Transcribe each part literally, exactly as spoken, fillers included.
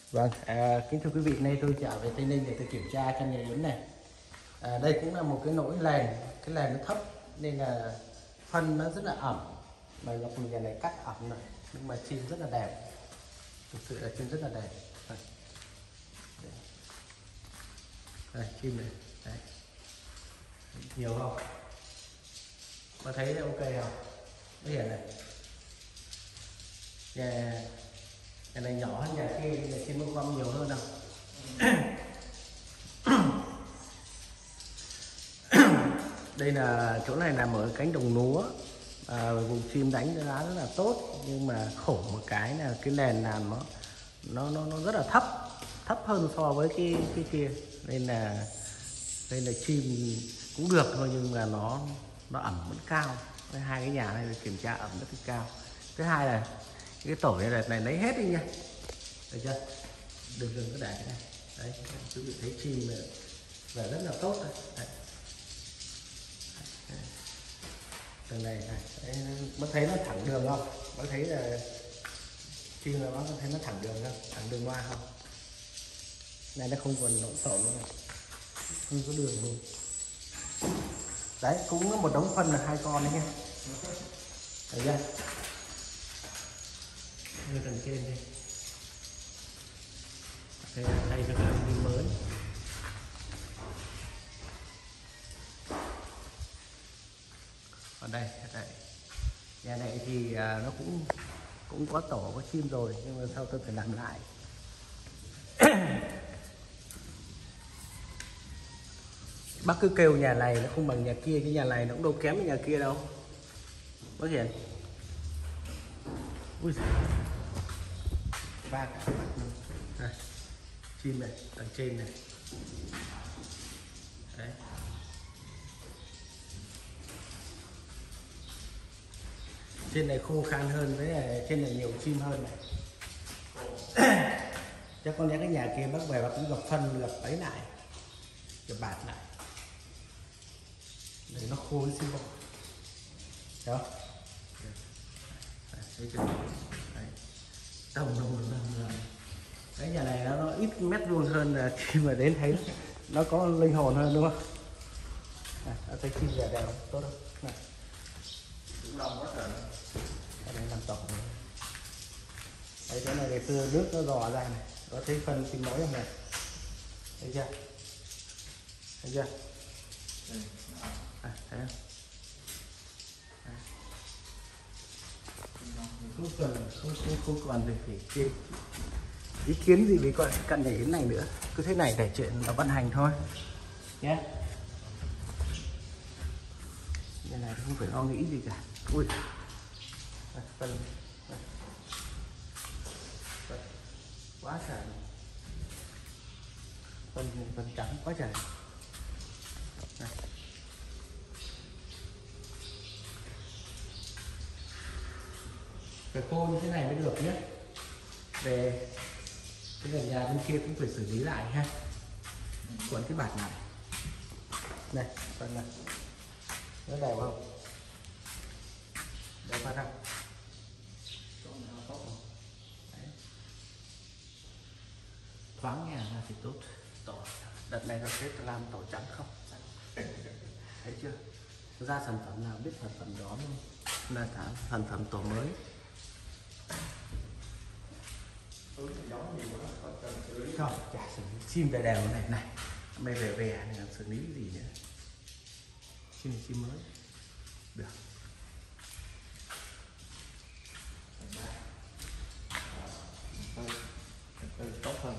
Vâng, à, kính thưa quý vị, nay tôi trở về Tây Ninh để tôi kiểm tra căn nhà yến này. À, đây cũng là một cái nỗi lèn, cái lèn nó thấp nên là phân nó rất là ẩm. Mà ngọc nhà này cắt ẩm này, nhưng mà chim rất là đẹp. Thực sự là chim rất là đẹp. Đây, đây chim này, đấy. Nhiều không? Có thấy ok không? Cái hiện này. Nhà, nhà này nhỏ hơn nhà kia, nhà chim bông bông nhiều hơn đâu. Đây là chỗ này nằm ở cánh đồng lúa, à, vùng chim đánh giá rất là tốt, nhưng mà khổ một cái là cái nền làm nó nó nó nó rất là thấp thấp hơn so với cái cái kia, nên là đây là chim cũng được thôi, nhưng mà nó nó ẩm vẫn cao. Cái hai cái nhà này kiểm tra ẩm rất là cao. Thứ hai là cái tổ này này lấy hết đi nha, được chưa? Đừng đừng có để cái này. Đấy, quý vị thấy chim là rất là tốt đấy. Đấy. Tầng này này, đấy, mới thấy nó thẳng đường không? Mới thấy là chim là nó thấy nó thẳng đường không? Thẳng đường hoa không? Này nó không còn lộn xộn nữa này, không có đường luôn. Đấy, cũng có một đống phân là hai con đấy nha. Thấy chưa? Đây tầng trên đây. Đây là thay cho cái pin mới. Ở đây, ở đây. Nhà này thì à, nó cũng cũng có tổ có chim rồi, nhưng mà sau tôi phải làm lại. Bác cứ kêu nhà này nó không bằng nhà kia, cái nhà này nó cũng đâu kém với nhà kia đâu. Bác Hiền. Ui giời. Ba cả mặt luôn. Đây. Chim này, tầng trên này. Đấy. Trên này khô khan hơn, với này trên này nhiều chim hơn này. Chắc con lẽ cái nhà kia bác về bác cũng gặp phân, gặp ấy lại, gặp bạt lại để nó khô cái xương bông. Đó. Thấy chưa? Đấy. Tổng đồng đồng cái nhà này nó, nó ít mét vuông hơn là khi mà đến thấy nó có linh hồn hơn, đúng không? À, thấy chim nhà đều tốt không? Này. Cũng lòng quá trời. Ở đây làm tổng này. Đấy, chỗ này để tưa nước nó dò ra này, có thấy phân chim nói không này? Thấy chưa? Thấy chưa? À, thấy không? Không cần không không không còn gì phải chê ý kiến gì về con căn nhà yến này nữa, cứ thế này để chuyện nó vận hành thôi nhé. Yeah. Nhà này không phải lo nghĩ gì cả. Ui à, phân quá trời, phân phân trắng quá trời. Này. Phải khô như thế này mới được nhé. Về cái nền nhà bên kia cũng phải xử lý lại ha. Còn cái bạt này này, phần này nó đều không? Đều phát không? Đấy. Thoáng nhà ra thì tốt. Tổ đợt này nó sẽ làm tổ trắng không? Thấy chưa? Ra sản phẩm nào biết sản phẩm đó luôn, là sản phẩm tổ mới. Không, chả xử lý chim đều đều này này, mày về về này làm xử lý cái gì nữa? Chim chim mới được. Đây tốt hơn.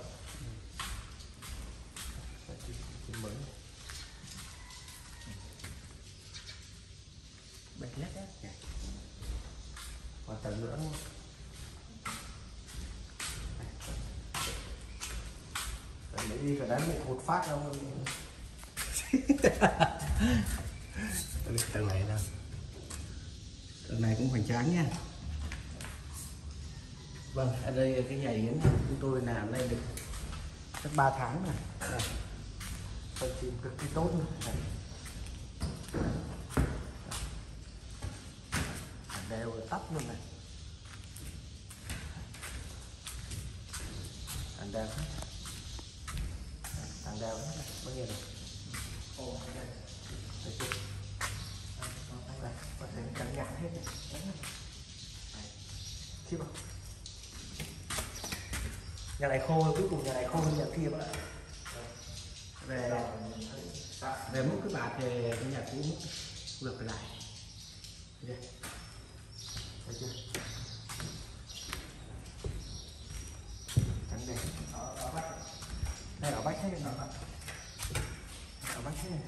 Chim, chim mới. Bạch lét đấy nhỉ. Còn tầng nữa đúng không? Lấy đi phải đánh một phát đâu. Tầng này đâu, tầng này cũng hoành tráng nha. Vâng, ở đây cái nhà yến chúng tôi làm đây được chắc ba tháng rồi. Đây. Phân chim cực kỳ tốt luôn. Đều ở tóc luôn này. thẳng đều hết. Thẳng đều hết này, bao nhiêu này? Ồ, đây. Thấy chưa? Đây, có thể trắng nhẵn hết này. Trắng này. Chưa không? Nhà này khô, cuối cùng nhà này khô hơn nhà kia các bạn. Về về múc cái bạt thì cái nhà cũ múc ngược lại. Thấy chưa? Thấy chưa? Trắng đẹp. Ở, ở bách. Đây ở bách thế này. Ở bách thế này.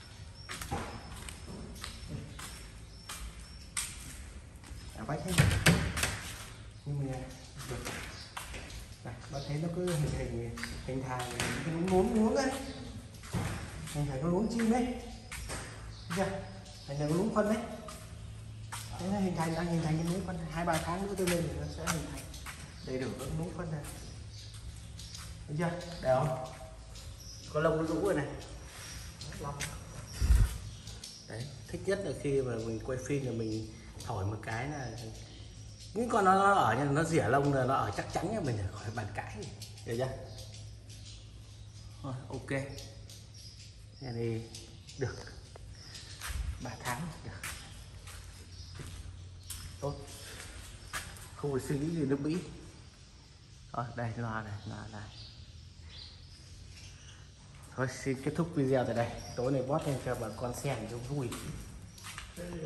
Ở bách thế này. Nhưng mà được. Này, bạn thấy nó cứ hình hình hình thành cái luống luống luống đấy, hình thành cái luống chim đấy, thấy chưa? Hình thành cái luống phân đấy, thế nó hình thành đang hình thành cái luống phân. Hai ba tháng nữa tôi lên thì nó sẽ hình thành đầy đủ các luống phân này, thấy chưa? Đẹp không? Có lông nó rũ rồi này, lông. Đấy, thích nhất là khi mà mình quay phim là mình thổi một cái là những con nó, nó ở nhưng nó rỉa lông là nó ở chắc chắn nha, mình khỏi bàn cãi, hiểu chưa? Rồi, ok, cái này được ba tháng được, tốt, không phải suy nghĩ gì nước Mỹ. Rồi đây loa này, loa này. Thôi xin kết thúc video tại đây, tối nay post lên cho bà con xem cho vui.